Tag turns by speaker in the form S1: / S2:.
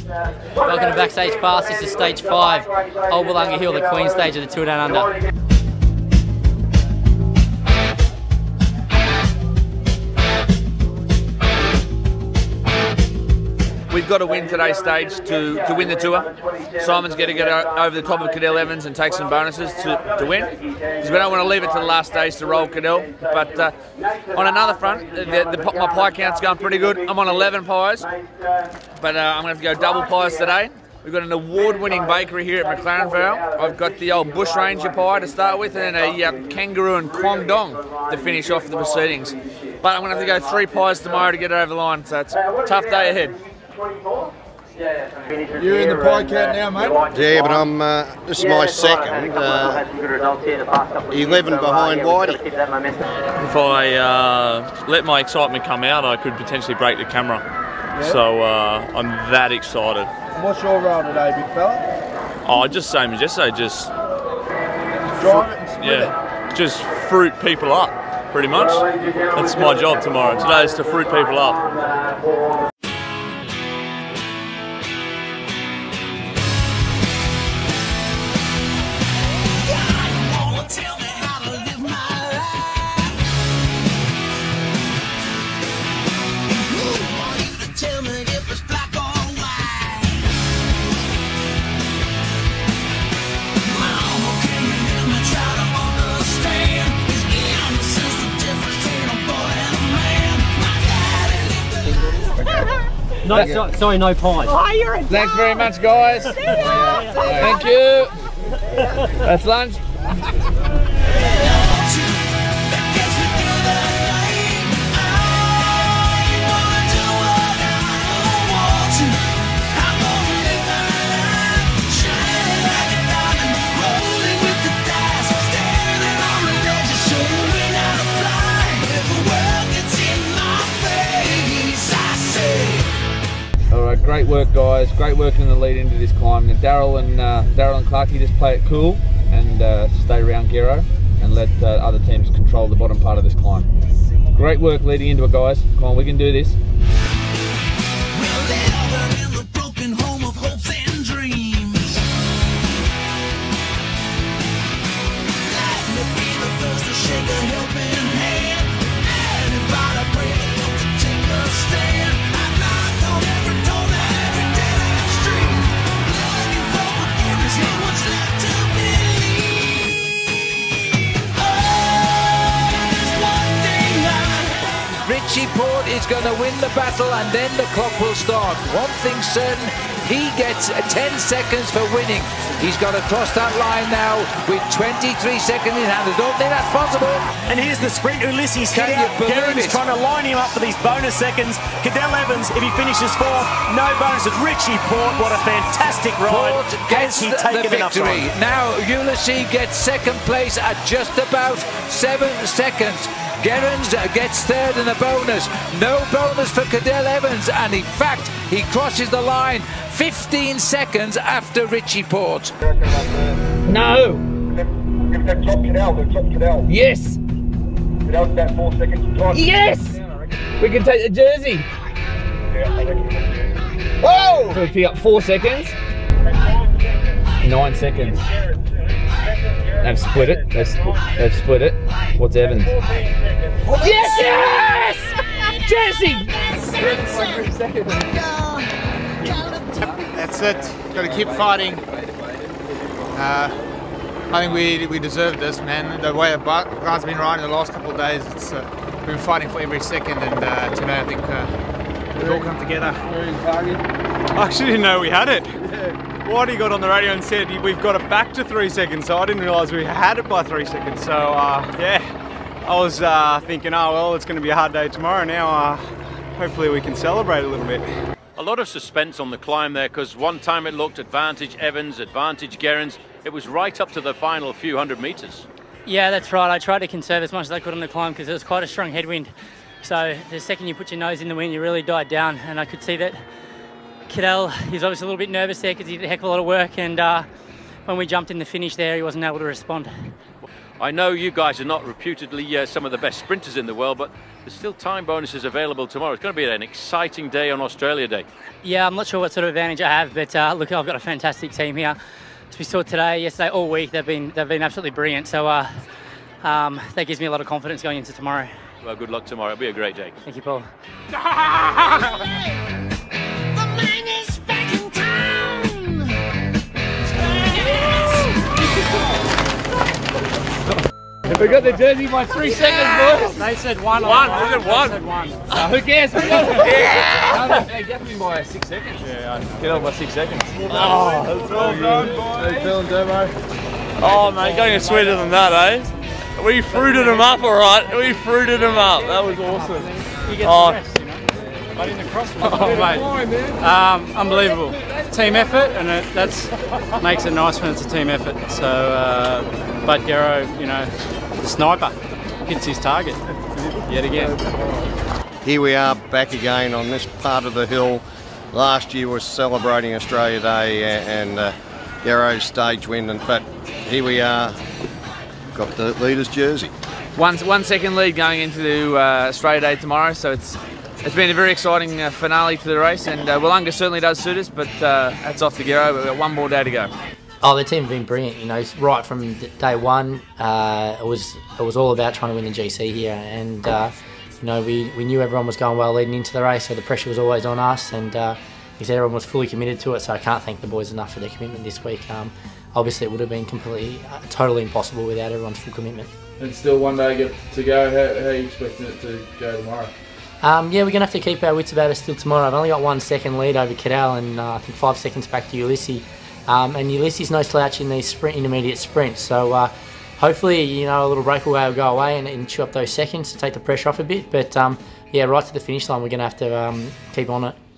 S1: Welcome to Backstage Pass. This is stage 5, Old Willunga Hill, the Queen stage of the Tour Down Under.
S2: We've got to win today's stage to win the tour. Simon's got to get over the top of Cadell Evans and take some bonuses to win, because we don't want to leave it to the last stage to roll Cadell. But on another front, my pie count's going pretty good. I'm on 11 pies, but I'm going to have to go double pies today. We've got an award-winning bakery here at McLaren Vale. I've got the old Bush Ranger pie to start with, and a kangaroo and Kwong Dong to finish off the proceedings. But I'm going to have to go 3 pies tomorrow to get it over the line, so it's a tough day ahead.
S3: You're in the pie count now, mate?
S4: Yeah, but I'm. This is my second. 11 behind Whitey.
S5: If I let my excitement come out, I could potentially break the camera. Yeah. So I'm that excited.
S3: What's your role today, big fella?
S5: Oh, just same as yesterday. Just
S3: drive it and split it.
S5: Just fruit people up, pretty much. That's my job tomorrow. Today is to fruit people up.
S1: No, sorry, no pies.
S2: Oh, you're a Thanks very much, guys. Thank you. That's lunch. Great work, guys. Great work in the lead into this climb. Now, Daryl and Clarkey just play it cool and stay around Gero and let other teams control the bottom part of this climb. Great work leading into it, guys. Come on, we can do this.
S6: Port is going to win the battle and then the clock will start. One thing's certain, he gets 10 seconds for winning. He's got to cross that line now with 23 seconds in hand. I don't think that's possible.
S7: And here's the sprint. Ulysses hit out. Gerrans trying to line him up for these bonus seconds. Cadell Evans, if he finishes 4th, no bonuses. Richie Port, what a fantastic ride.
S6: Port gets the victory. Now Ulysses gets 2nd place at just about 7 seconds. Gerrans gets 3rd in a bonus. No bonus for Cadell Evans, and in fact, he crosses the line 15 seconds after Richie Port.
S2: No!
S3: Top Cadell.
S2: Yes!
S3: Cadell's about 4 seconds.
S2: Yes! We can take the jersey. Oh! So we pick up 4 seconds. 9 seconds. They've split it. They've split it. What's Evans? Yes! Jesse!
S8: That's it. Got to keep fighting. I think we deserve this, man. The way the guy's been riding the last couple of days, it's we've been fighting for every second, and today I think we've all come together.
S9: I actually didn't know we had it. Whitey got on the radio and said we've got it back to 3 seconds, so I didn't realise we had it by 3 seconds. So yeah, I was thinking, oh well, it's going to be a hard day tomorrow. Now hopefully we can celebrate a little bit.
S10: A lot of suspense on the climb there, because one time it looked advantage Evans, advantage Gerrans. It was right up to the final few hundred metres.
S1: Yeah, that's right. I tried to conserve as much as I could on the climb because it was quite a strong headwind. So the second you put your nose in the wind, you really died down, and I could see that Cadell, he's obviously a little bit nervous there because he did a heck of a lot of work, and when we jumped in the finish there, he wasn't able to respond.
S10: I know you guys are not reputedly some of the best sprinters in the world, but there's still time bonuses available tomorrow. It's going to be an exciting day on Australia Day.
S1: Yeah, I'm not sure what sort of advantage I have, but look, I've got a fantastic team here. As we saw today, yesterday, all week, they've been absolutely brilliant. So that gives me a lot of confidence going into tomorrow.
S10: Well, good luck tomorrow. It'll be a great day.
S1: Thank you, Paul.
S2: We got the jersey by 3 seconds, boys.
S1: They said one.
S2: One. We said one. Who cares?
S5: Yeah.
S2: Hey, definitely by 6 seconds.
S5: Yeah, I get on by 6 seconds.
S2: Oh, that's well done, boys. How you feeling, Dermo?
S5: Oh, mate, going sweeter than that, eh? We fruited them up, all right. We fruited them up. That was awesome.
S1: You get the rest, you know. But in the crossfit.
S9: Oh, mate. Unbelievable. Team effort, and that's makes it nice when it's a team effort. So, but Gerro, you know, sniper, hits his target yet again.
S4: Here we are back again on this part of the hill. Last year was celebrating Australia Day and Gerro's stage win, but here we are, got the leader's jersey.
S2: 1 second lead going into Australia Day tomorrow, so it's been a very exciting finale to the race, and Willunga certainly does suit us, but hats off to Gerro. We've got one more day to go.
S11: Oh, the team have been brilliant. You know, right from day one, it was all about trying to win the GC here, and you know, we knew everyone was going well leading into the race, so the pressure was always on us, and he said everyone was fully committed to it. So I can't thank the boys enough for their commitment this week. Obviously, it would have been completely, totally impossible without everyone's full commitment.
S12: And still one day to go. How are you expecting it to go tomorrow?
S11: Yeah, we're going to have to keep our wits about us still tomorrow. I've only got 1 second lead over Cadell, and I think 5 seconds back to Ulysses. And Ulysses no slouch in these intermediate sprints. So hopefully, you know, a little breakaway will go away and chew up those seconds to take the pressure off a bit. But yeah, right to the finish line, we're going to have to keep on it.